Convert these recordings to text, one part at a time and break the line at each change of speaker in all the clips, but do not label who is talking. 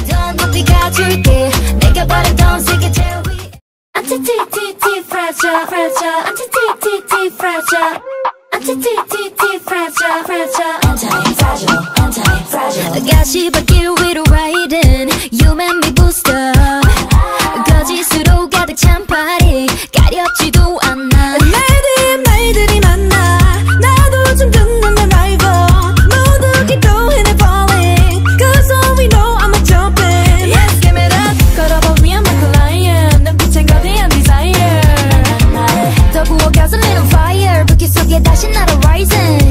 더 높이 가줄게 내가 바라던 세계 제일 위에 Anti-fragile, fragile, anti-fragile, anti-fragile, fragile, anti-fragile, anti-fragile. 가시밭길 위로 riding, you make me boost up. 거짓으로 가득 찬 party, 가렵지도 않아.
말들이 많아, 나도 좀 듣는 내 rival. 모두 기도해 내 falling, cause all we know I'm a jumping. Yes, give it up, 걸어봐 위험 like a lion. 눈빛엔 거대한 desire. 더 부어가서 little fire, 불길 속에 다시 날아 rising.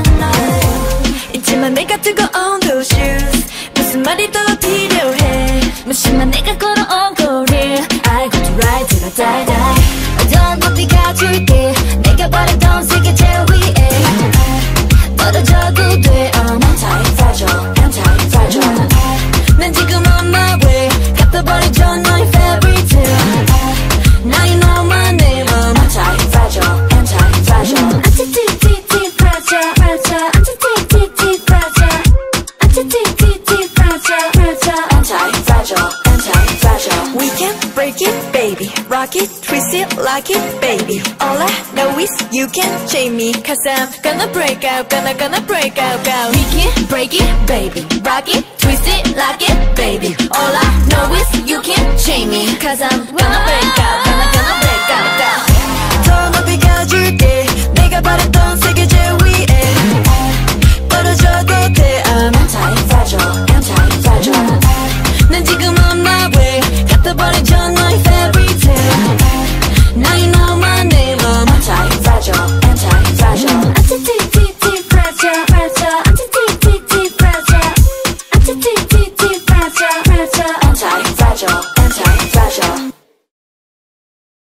있지만 내가 뜨거운 those shoes, 무슨 말이 더 필요해. 무심한 내가 걸어온 거리, I got to ride till I die die.
더 높이 가줄게 내가 바라던 세계 제일 위에 떨어져도 돼 I'm anti-fragile, anti-fragile.
난 지금 on my way, 갚아버리죠 너의 fairy tale. Now you know my name, I'm
anti-fragile, anti-fragile.
Anti-fragile, fragile, anti-fragile, anti-fragile, fragile,
Anti-fragile, anti-fragile.
We can break it, baby. Rock it, twist it, lock it, baby. All I know is you can't shame me, cause I'm gonna break out, gonna break out.
We can break it, baby. Rock it, twist it, lock it, baby. All I know is you can't shame me, cause I'm gonna break out, gonna break out.
더 높이 가줄게 내가 바랬던 세계 제일 위에 떨어져도 돼 I'm
Anti-fragile, anti-fragile.
난 지금 on my way, 갚아버리죠 너의 fairy tale. Now you know my name, I'm
Anti-fragile, anti-fragile.
Anti-fragile, fragile, anti-fragile, anti-fragile, fragile,
Anti-fragile, anti-fragile.